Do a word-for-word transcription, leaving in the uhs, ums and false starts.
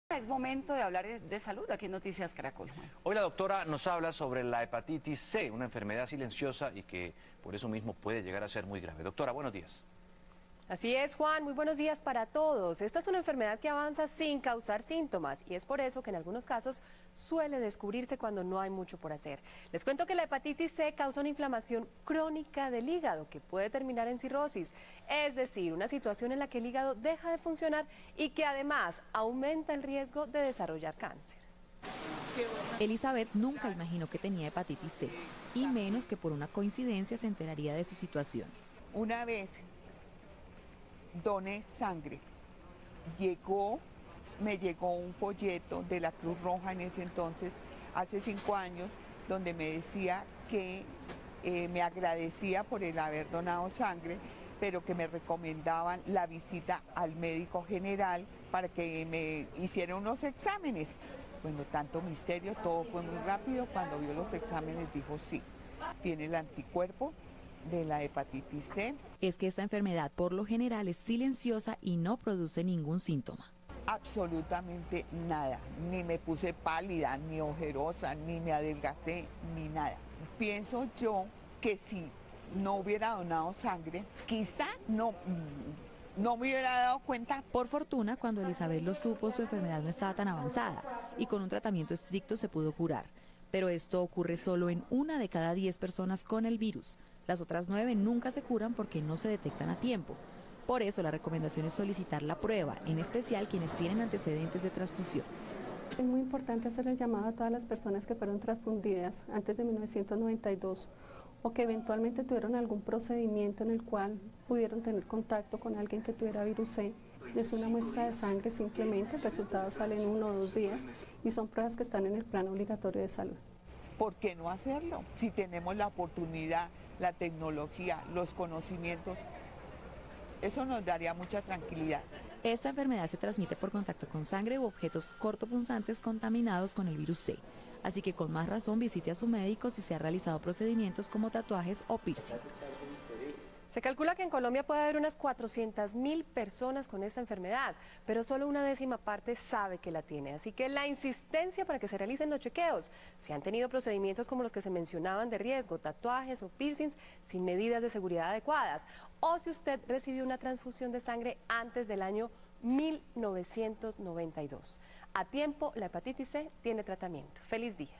Es momento de hablar de salud aquí en Noticias Caracol. Hoy la doctora nos habla sobre la hepatitis C, una enfermedad silenciosa y que por eso mismo puede llegar a ser muy grave. Doctora, buenos días. Así es, Juan, muy buenos días para todos. Esta es una enfermedad que avanza sin causar síntomas y es por eso que en algunos casos suele descubrirse cuando no hay mucho por hacer. Les cuento que la hepatitis C causa una inflamación crónica del hígado que puede terminar en cirrosis, es decir, una situación en la que el hígado deja de funcionar y que además aumenta el riesgo de desarrollar cáncer. Elizabeth nunca imaginó que tenía hepatitis C y menos que por una coincidencia se enteraría de su situación. Una vez doné sangre, llegó, me llegó un folleto de la Cruz Roja en ese entonces, hace cinco años, donde me decía que eh, me agradecía por el haber donado sangre, pero que me recomendaban la visita al médico general para que me hiciera unos exámenes. Bueno, tanto misterio, todo fue muy rápido. Cuando vio los exámenes dijo sí, tiene el anticuerpo de la hepatitis C. Es que esta enfermedad por lo general es silenciosa y no produce ningún síntoma. Absolutamente nada, ni me puse pálida, ni ojerosa, ni me adelgacé, ni nada. Pienso yo que si no hubiera donado sangre, quizá no, no me hubiera dado cuenta. Por fortuna, cuando Elizabeth lo supo, su enfermedad no estaba tan avanzada y con un tratamiento estricto se pudo curar. Pero esto ocurre solo en una de cada diez personas con el virus. Las otras nueve nunca se curan porque no se detectan a tiempo. Por eso la recomendación es solicitar la prueba, en especial quienes tienen antecedentes de transfusiones. Es muy importante hacer el llamado a todas las personas que fueron transfundidas antes de mil novecientos noventa y dos o que eventualmente tuvieron algún procedimiento en el cual pudieron tener contacto con alguien que tuviera virus C. Es una muestra de sangre simplemente, el resultado sale en uno o dos días y son pruebas que están en el plan obligatorio de salud. ¿Por qué no hacerlo? Si tenemos la oportunidad, la tecnología, los conocimientos, eso nos daría mucha tranquilidad. Esta enfermedad se transmite por contacto con sangre u objetos cortopunzantes contaminados con el virus C. Así que con más razón visite a su médico si se ha realizado procedimientos como tatuajes o piercing. Se calcula que en Colombia puede haber unas cuatrocientas mil personas con esta enfermedad, pero solo una décima parte sabe que la tiene. Así que la insistencia para que se realicen los chequeos. Si han tenido procedimientos como los que se mencionaban de riesgo, tatuajes o piercings sin medidas de seguridad adecuadas, o si usted recibió una transfusión de sangre antes del año mil novecientos noventa y dos. A tiempo, la hepatitis C tiene tratamiento. ¡Feliz día!